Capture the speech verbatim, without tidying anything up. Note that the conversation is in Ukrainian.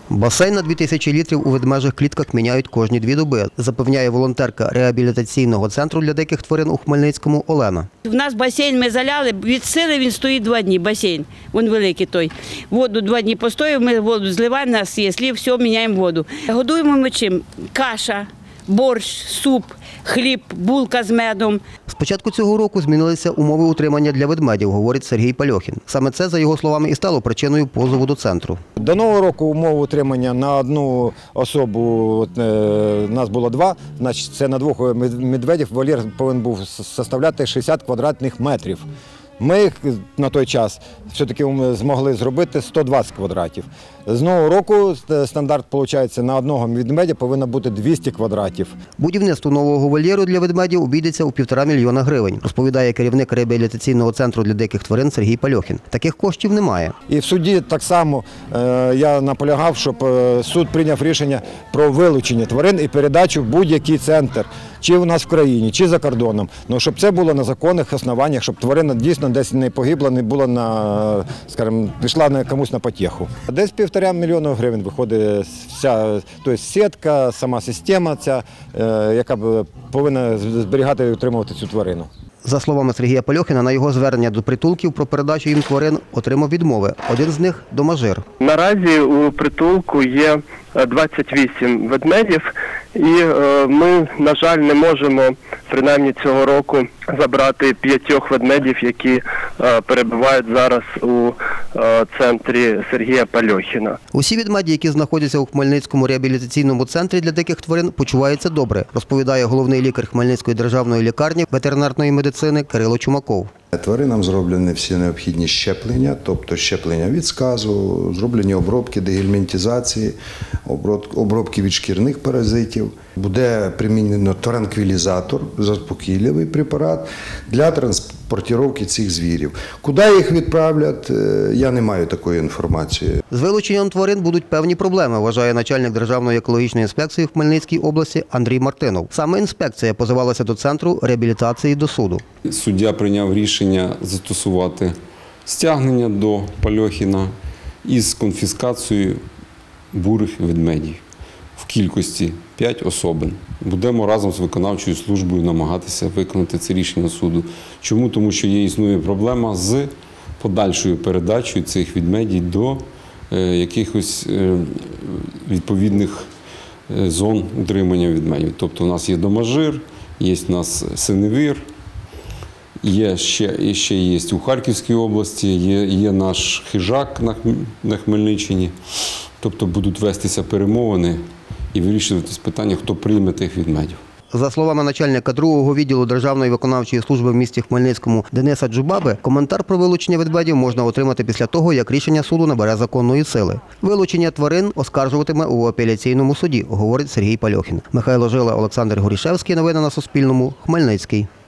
Басейн на дві тисячі літрів у ведмежих клітках міняють кожні дві доби, запевняє волонтерка реабілітаційного центру для диких тварин у Хмельницькому Олена. У нас басейн ми заляли, від сили він стоїть два дні, басейн, він великий той. Воду два дні постоїв, ми воду зливаємо, у нас є слів, все, міняємо воду. Годуємо ми чим? Каша, борщ, суп, хліб, булка з медом. З початку цього року змінилися умови утримання для ведмедів, говорить Сергій Пальохін. Саме це, за його словами, і стало причиною позову до центру. До нового року умови утримання на одну особу, от, е, нас було два, значить це на двох медведів вольєр повинен був составляти шістдесят квадратних метрів. Ми на той час все-таки змогли зробити сто двадцять квадратів. З нового року стандарт, виходить, на одного ведмедя повинно бути двісті квадратів. Будівництво нового вольєру для ведмедів обійдеться у півтора мільйона гривень, розповідає керівник реабілітаційного центру для диких тварин Сергій Пальохін. Таких коштів немає. І в суді так само е, я наполягав, щоб суд прийняв рішення про вилучення тварин і передачу в будь-який центр, чи у нас в країні, чи за кордоном. Ну, щоб це було на законних основаннях, щоб тварина дійсно десь не погибла, не була на, скажімо, пішла на комусь на потеху. Десь півтора мільйона гривень виходить вся, тобто сітка, сама система ця, е, яка повинна зберігати і утримувати цю тварину. За словами Сергія Пальохіна, на його звернення до притулків про передачу їм тварин отримав відмови. Один з них – Домажир. Наразі у притулку є двадцять вісім ведмедів, і ми, на жаль, не можемо, принаймні цього року, забрати п'ятьох ведмедів, які перебувають зараз у центрі Сергія Пальохіна. Усі ведмеді, які знаходяться у Хмельницькому реабілітаційному центрі для диких тварин, почуваються добре, розповідає головний лікар Хмельницької державної лікарні ветеринарної медицини Кирило Чумаков. Тваринам зроблені всі необхідні щеплення, тобто щеплення від сказу, зроблені обробки дегельмінтизації, обробки від шкірних паразитів. Буде примінено транквілізатор, заспокійливий препарат для транспортування цих звірів. Куди їх відправлять, я не маю такої інформації. З вилученням тварин будуть певні проблеми, вважає начальник Державної екологічної інспекції в Хмельницькій області Андрій Мартинов. Саме інспекція позивалася до центру реабілітації до суду. Суддя прийняв рішення застосувати стягнення до Пальохіна із конфіскацією бурих ведмедів в кількості п'ять особин. Будемо разом з виконавчою службою намагатися виконати це рішення суду. Чому? Тому що є існує проблема з подальшою передачею цих ведмедів до якихось відповідних зон утримання ведмедів. Тобто у нас є Домажир, є у нас Синевир, є ще, ще є у Харківській області, є, є наш хижак на, на Хмельниччині. Тобто будуть вестися перемовини і вирішуватись питання, хто прийме тих ведмедів. За словами начальника другого відділу Державної виконавчої служби в місті Хмельницькому Дениса Джубаби, коментар про вилучення ведмедів можна отримати після того, як рішення суду набере законної сили. Вилучення тварин оскаржуватиме у апеляційному суді, говорить Сергій Пальохін. Михайло Жила, Олександр Горішевський. Новини на Суспільному. Хмельницький.